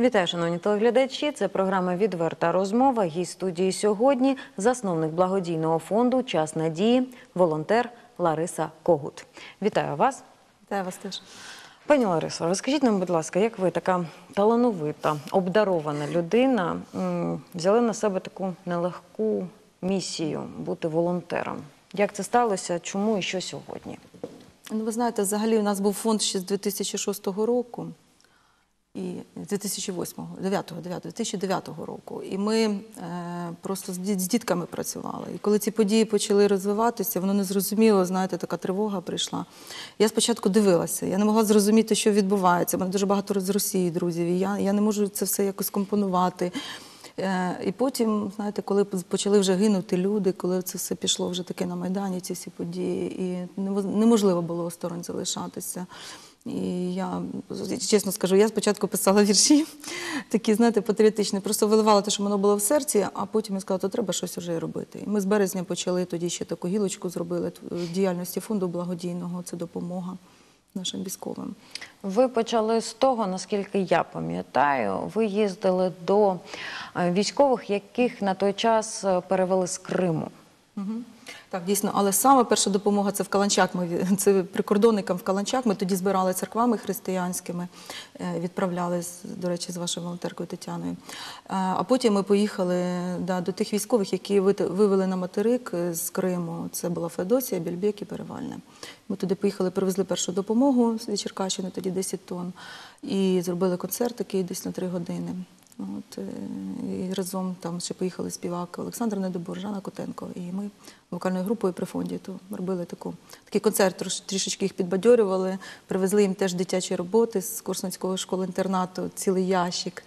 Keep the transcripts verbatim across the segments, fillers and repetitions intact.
Вітаю, шановні телеглядачі. Це програма «Відверта розмова». Гість студії сьогодні – засновник благодійного фонду «Час надії», волонтер Лариса Когут. Вітаю вас. Вітаю вас теж. Пані Ларисо, розкажіть нам, будь ласка, як ви, така талановита, обдарована людина, взяли на себе таку нелегку місію бути волонтером? Як це сталося, чому і що сьогодні? Ну, ви знаєте, взагалі у нас був фонд ще з дві тисячі шостого року. І дві тисячі восьмого, дев'ятого, дві тисячі дев'ятого року. І ми е, просто з, діт, з дітками працювали. І коли ці події почали розвиватися, воно незрозуміло, знаєте, така тривога прийшла. Я спочатку дивилася, я не могла зрозуміти, що відбувається. У мене дуже багато з Росії друзів, і я, я не можу це все якось компонувати. Е, і потім, знаєте, коли почали вже гинути люди, коли це все пішло вже таки на Майдані, ці всі події, і неможливо було осторонь залишатися. І я, чесно скажу, я спочатку писала вірші, такі, знаєте, патріотичні, просто виливала те, що воно було в серці, а потім я сказала, то треба щось вже робити. І ми з березня почали тоді ще таку гілочку зробили діяльності фонду благодійного, це допомога нашим військовим. Ви почали з того, наскільки я пам'ятаю, ви їздили до військових, яких на той час перевели з Криму. Угу. Так, дійсно, але саме перша допомога – це в Каланчак, ми, це прикордонникам в Каланчак, ми тоді збирали церквами християнськими, відправляли, до речі, з вашою волонтеркою Тетяною. А потім ми поїхали да, до тих військових, які вивели на материк з Криму, це була Феодосія, Більбек і Перевальне. Ми туди поїхали, привезли першу допомогу з Черкащини, тоді десять тонн, і зробили концерт такий десь на три години. От, і разом там ще поїхали співак Олександр Недобор, Жанна Котенко, і ми вокальною групою при фонді то робили таку, такий концерт, трішечки їх підбадьорювали, привезли їм теж дитячі роботи з Корсунського школи-інтернату, цілий ящик,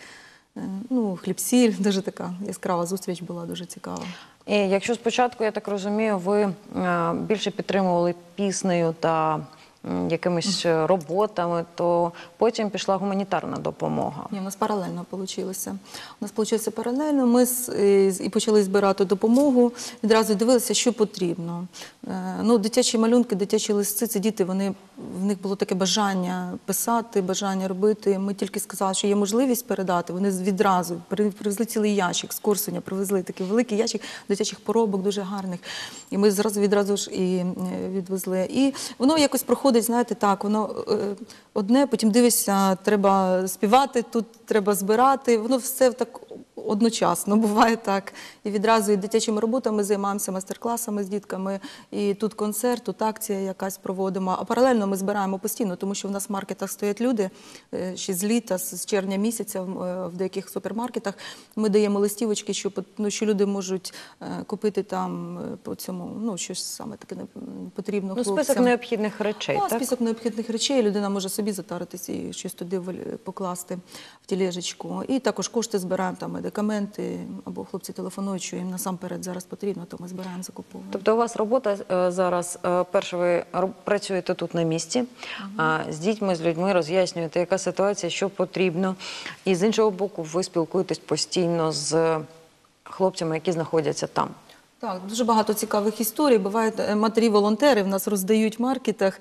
ну, хліб-сіль, дуже така яскрава зустріч була, дуже цікава. І якщо спочатку, я так розумію, ви більше підтримували піснею та якимись роботами, то потім пішла гуманітарна допомога. Ні, у нас паралельно вийшло. У нас вийшло паралельно, ми і почали збирати допомогу, відразу дивилися, що потрібно. Ну, дитячі малюнки, дитячі листи, це діти, вони, в них було таке бажання писати, бажання робити. Ми тільки сказали, що є можливість передати, вони відразу привезли цілий ящик з Корсуня, привезли такий великий ящик дитячих поробок, дуже гарних. І ми зразу відразу ж і відвезли. І воно якось проходить, знаєте, так, воно одне, потім дивишся, треба співати, тут треба збирати, воно все так одночасно, буває так. І відразу і дитячими роботами займаємося, майстер-класами з дітками, і тут концерт, тут акція якась проводимо. А паралельно ми збираємо постійно, тому що в нас в маркетах стоять люди, ще з літа, з червня місяця в деяких супермаркетах. Ми даємо листівочки, що, ну, що люди можуть купити там по цьому, ну, щось саме таке потрібно хлопцям. Ну, список необхідних речей, ну, так? Список необхідних речей, людина може собі затаритися і щось туди покласти в тілежечку. І також кошти збираємо, там, медикаменти, або хлопці телефонують, що їм насамперед зараз потрібно, то ми збираємо, закуповуємо. Тобто у вас робота зараз, перше, ви працюєте тут на місці, а з дітьми, з людьми роз'яснюєте, яка ситуація, що потрібно. І з іншого боку, ви спілкуєтесь постійно з хлопцями, які знаходяться там. Так, дуже багато цікавих історій. Бувають матері-волонтери, в нас роздають в маркетах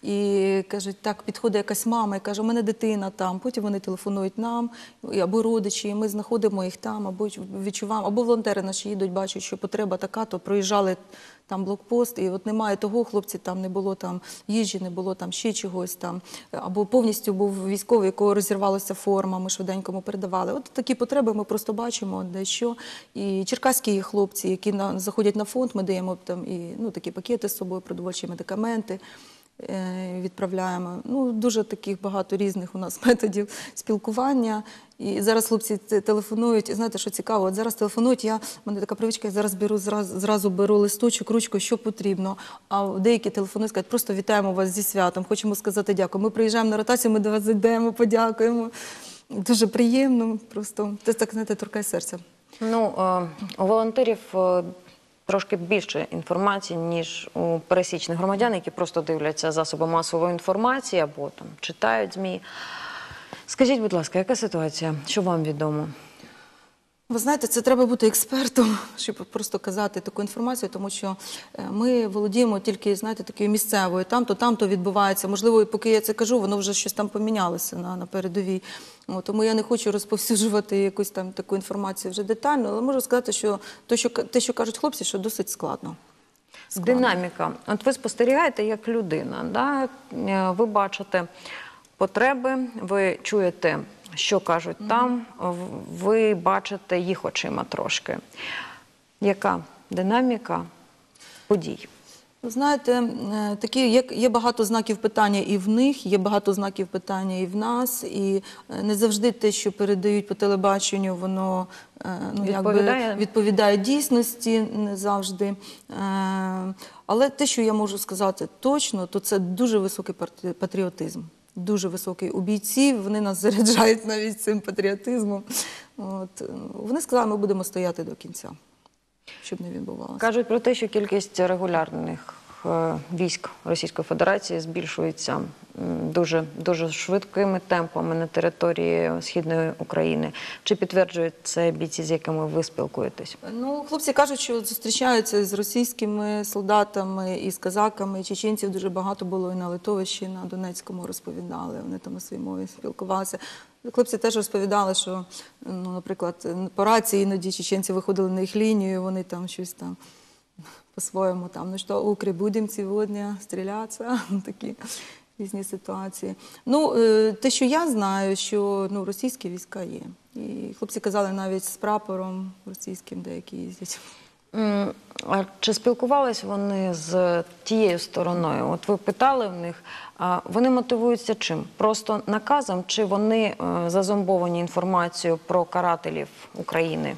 і кажуть, так, підходить якась мама і каже, у мене дитина там. Потім вони телефонують нам, або родичі, і ми знаходимо їх там, або відчуваємо, або волонтери наші їдуть, бачать, що потреба така, то проїжджали там блокпост, і от немає того, хлопці, там не було там їжі, не було там ще чогось там, або повністю був військовий, якого розірвалася форма, ми швиденько йому передавали. От такі потреби ми просто бачимо дещо. І черкаські хлопці, які на, заходять на фонд, ми даємо там і, ну, такі пакети з собою, продовольчі медикаменти, відправляємо. Ну, дуже таких багато різних у нас методів спілкування. І зараз хлопці телефонують, і знаєте, що цікаво, от зараз телефонують, я, в мене така привичка, я зараз беру, зразу, зразу беру листочок, ручку, що потрібно. А деякі телефонують, кажуть, просто вітаємо вас зі святом, хочемо сказати дякую. Ми приїжджаємо на ротацію, ми до вас зайдемо, подякуємо. Дуже приємно, просто, це так, знаєте, торкає серця. Ну, у волонтерів трошки більше інформації, ніж у пересічних громадян, які просто дивляться засоби масової інформації або там читають ЗМІ. Скажіть, будь ласка, яка ситуація? Що вам відомо? Ви знаєте, це треба бути експертом, щоб просто казати таку інформацію, тому що е, ми володіємо тільки, знаєте, такою місцевою, там-то, там-то відбувається. Можливо, і поки я це кажу, воно вже щось там помінялося на, на передовій. От, тому я не хочу розповсюджувати якусь там таку інформацію вже детально, але можу сказати, що те, що, те, що кажуть хлопці, що досить складно. Складно. Динаміка. От ви спостерігаєте як людина, да? Е, ви бачите потреби, ви чуєте, що кажуть mm-hmm. там, в- ви бачите їх очима трошки. Яка динаміка подій? Ви знаєте, е, такі, є, є багато знаків питання і в них, є багато знаків питання і в нас, і е, не завжди те, що передають по телебаченню, воно е, ну, Відповідає? якби відповідає дійсності, не завжди. Е, Але те, що я можу сказати точно, то це дуже високий патри- патріотизм. Дуже високий у бійців, вони нас заряджають навіть цим патріотизмом. От. Вони сказали, ми будемо стояти до кінця, щоб не відбувалося. Кажуть про те, що кількість регулярних е, військ Російської Федерації збільшується м, дуже, дуже швидкими темпами на території Східної України. Чи підтверджують це бійці, з якими ви спілкуєтесь? Ну, хлопці кажуть, що зустрічаються з російськими солдатами і з казаками, і чеченців дуже багато було і на Литовищі, на Донецькому розповідали, вони там на своїй мові спілкувалися. Хлопці теж розповідали, що, ну, наприклад, по рації іноді чеченці виходили на їх лінію, вони там щось там по-своєму там, ну що, укрі, будемо сьогодні стрілятися, такі різні ситуації. Ну, е, те, що я знаю, що ну, російські війська є. І хлопці казали навіть з прапором російським деякі їздять. М, А чи спілкувались вони з тією стороною? От ви питали в них, а вони мотивуються чим? Просто наказом, чи вони е, зазомбовані інформацією про карателів України?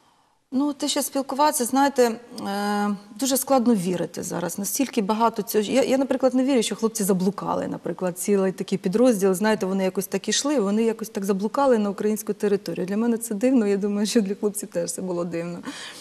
Ну, те, що спілкуватися, знаєте, е, дуже складно вірити зараз. Настільки багато цього. Я, я, наприклад, не вірю, що хлопці заблукали, наприклад, цілий такий підрозділ. Знаєте, вони якось так ішли, вони якось так заблукали на українську територію. Для мене це дивно, я думаю, що для хлопців теж це було дивно.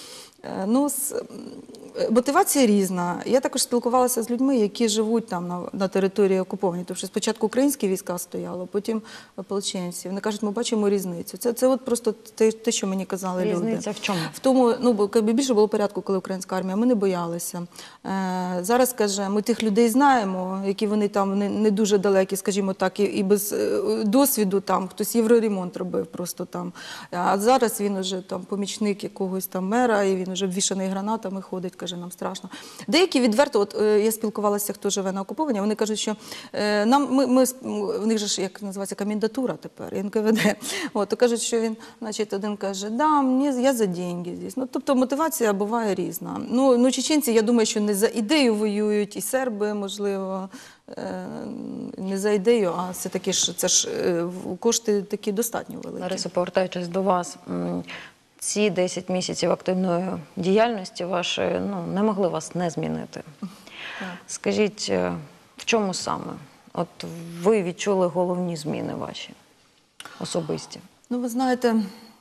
Е, ну, з, мотивація різна. Я також спілкувалася з людьми, які живуть там на, на території окупованій. Тобто спочатку українські війська стояли, потім ополченці. Вони кажуть, ми бачимо різницю. Це, це от просто те, те, що мені казали люди. Різниця в чому? В тому, ну, бо якби більше було порядку, коли українська армія, ми не боялися. Е, зараз, каже, ми тих людей знаємо, які вони там не, не дуже далекі, скажімо так, і, і без е, досвіду там, хтось євроремонт робив просто там. А зараз він уже там помічник якогось там мера, і він вже обвішаний гранатами ходить, каже, нам страшно. Деякі відверто, от е, я спілкувалася, хто живе на окуповані, вони кажуть, що е, нам, ми, ми, в них же ж, як називається, комендатура тепер, ен ка ве де. От, то кажуть, що він, значить, один каже, да, мені, я за деньги здесь. Ну, тобто мотивація буває різна. Ну, ну, чеченці, я думаю, що не за ідею воюють, і серби, можливо, е, не за ідею, а все-таки ж, це ж е, кошти такі достатньо великі. Лариса, повертаючись до вас, м, ці десять місяців активної діяльності вашої, ну, не могли вас не змінити. Так. Скажіть, е, в чому саме? От ви відчули головні зміни ваші, особисті? Ну, ви знаєте,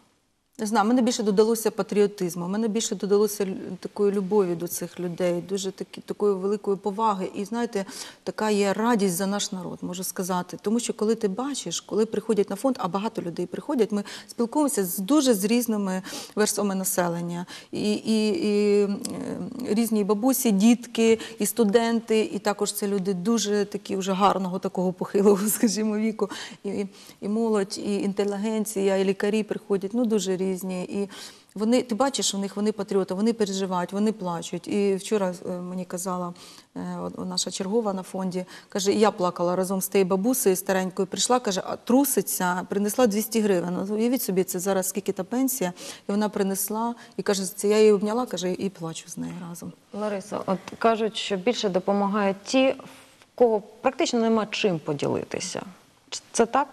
не знаю, мене більше додалося патріотизму, мене більше додалося лю- такої любові до цих людей, дуже такі, такої великої поваги. І, знаєте, така є радість за наш народ, можу сказати. Тому що коли ти бачиш, коли приходять на фонд, а багато людей приходять, ми спілкуємося з дуже з різними верствами населення. І, і, і е, різні і бабусі, дітки, і студенти, і також це люди дуже такі вже гарного, такого похилого, скажімо, віку. І, і, і молодь, і інтелігенція, і лікарі приходять, ну дуже різні. І вони, ти бачиш у них, вони патріоти, вони переживають, вони плачуть. І вчора е, мені казала е, от наша чергова на фонді, каже, я плакала разом з тією бабусею старенькою, прийшла, каже, а труситься, принесла двісті гривень. Ну, уявіть собі, це зараз скільки та пенсія, і вона принесла, і каже, це я її обняла, каже, і плачу з нею разом. Лариса, от кажуть, що більше допомагають ті, в кого практично нема чим поділитися. Ч- Це так?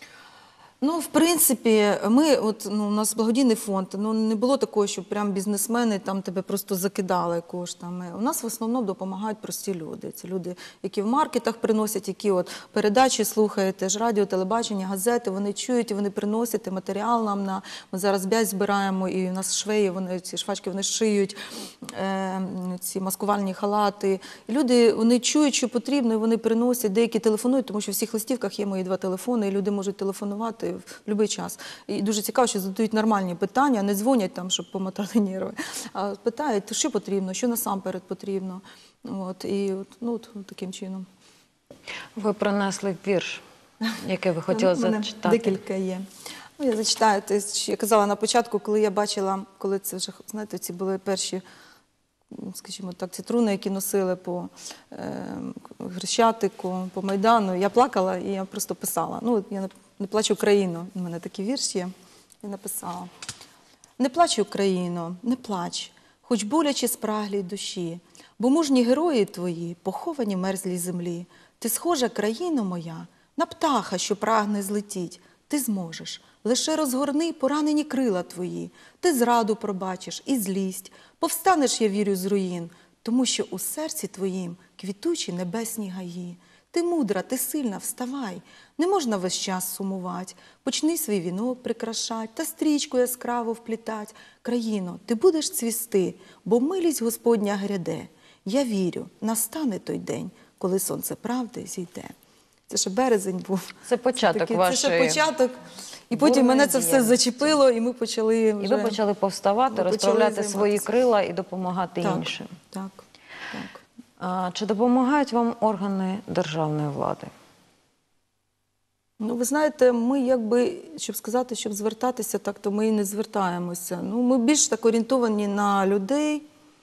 Ну, в принципі, ми, от, ну, у нас благодійний фонд, ну, не було такого, що прям бізнесмени там тебе просто закидали коштами. У нас в основному допомагають прості люди. Це люди, які в маркетах приносять, які от передачі слухають, теж радіо, телебачення, газети, вони чують, і вони приносять і матеріал нам на, ми зараз бязь збираємо, і у нас швеї, вони, ці швачки, вони шиють е, ці маскувальні халати. І люди, вони чують, що потрібно, і вони приносять, деякі телефонують, тому що в всіх листівках є мої два телефони, і люди можуть телефонувати в будь-який час. І дуже цікаво, що задають нормальні питання, не дзвонять там, щоб помотали нерви, а питають, що потрібно, що насамперед потрібно. От, і от, ну, от, таким чином. Ви принесли вірш, який ви хотіли У мене зачитати. Декілька є. Ну, я зачитаю, те, що я казала на початку, коли я бачила, коли це вже, знаєте, ці були перші, скажімо так, ці труни, які носили по е, Хрещатику, по Майдану, я плакала і я просто писала. Ну, я не, не плачу Україну, у мене такий вірш є, я написала. Не плач, Україно, не плач, хоч боляче спраглій душі, бо мужні герої твої поховані в мерзлій землі. Ти схожа, країно моя, на птаха, що прагне злетіть. Ти зможеш, лише розгорни поранені крила твої. Ти зраду пробачиш і злість, повстанеш, я вірю, з руїн, тому що у серці твоїм квітучі небесні гаї. Ти мудра, ти сильна, вставай, не можна весь час сумувати. Почни свій вінок прикрашать та стрічку яскраво вплітать. Країно, ти будеш цвісти, бо милість Господня гряде. Я вірю, настане той день, коли сонце правди зійде. Це ще березень був. Це початок Такий, вашої Це ще початок. І потім бурної мене це все діяльності. зачепило, і ми почали вже... І ви почали повставати, Ми почали розправляти займатися. свої крила і допомагати так, іншим. Так, так. А, чи допомагають вам органи державної влади? Ну, ви знаєте, ми якби, щоб сказати, щоб звертатися, так то ми і не звертаємося. Ну, ми більш так орієнтовані на людей.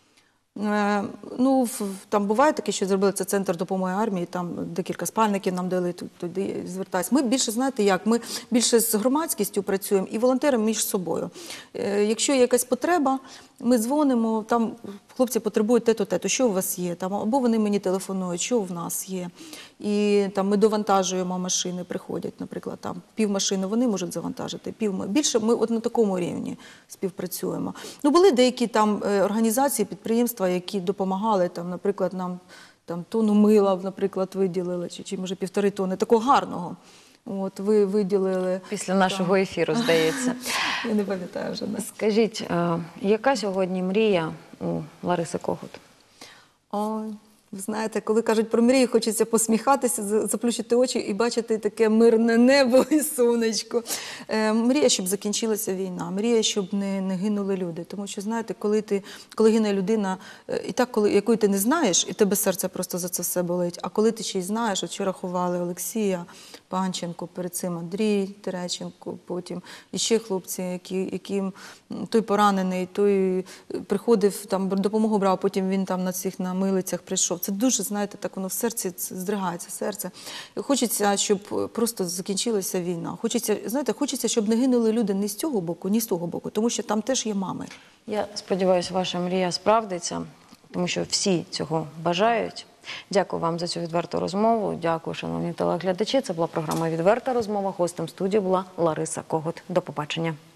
Е, ну, в- там буває таке, що зробили це центр допомоги армії, там декілька спальників нам дали, ту- туди звертаюся. Ми більше, знаєте як, ми більше з громадськістю працюємо і волонтерами між собою. Е, якщо є якась потреба, ми дзвонимо, там хлопці потребують те-то, те-то, що у вас є, там, або вони мені телефонують, що в нас є. І там ми довантажуємо машини, приходять, наприклад, там пів машини вони можуть завантажити, пів ми. Більше ми от на такому рівні співпрацюємо. Ну, були деякі там е, організації, підприємства, які допомагали, там, наприклад, нам там тонну мила, наприклад, виділили, чи, чи може півтори тони, такого гарного. От, ви виділили. Після нашого ефіру, здається. Я не пам'ятаю вже. Не. Скажіть, е, яка сьогодні мрія у Лариси Когут? Ой, ви знаєте, коли кажуть про мрію, хочеться посміхатися, за- заплющити очі і бачити таке мирне небо і сонечко. Е, мрія, щоб закінчилася війна, мрія, щоб не, не гинули люди. Тому що, знаєте, коли, ти, коли гине людина, е, і так, коли, якої ти не знаєш, і тебе серце просто за це все болить, а коли ти ще й знаєш, от вчора ховали Олексія Панченко, перед цим Андрій Тереченко, потім іще хлопці, які, яким м, той поранений, той е, приходив, там допомогу брав, потім він там на цих на милицях прийшов. Це дуже, знаєте, так воно в серці це здригається серце. І хочеться, щоб просто закінчилася війна. Хочеться, знаєте, хочеться, щоб не гинули люди ні з цього боку, ні з того боку, тому що там теж є мами. Я сподіваюся, ваша мрія справдиться, тому що всі цього бажають. Дякую вам за цю відверту розмову. Дякую, шановні телеглядачі. Це була програма «Відверта розмова». Гостем студії була Лариса Когут. До побачення.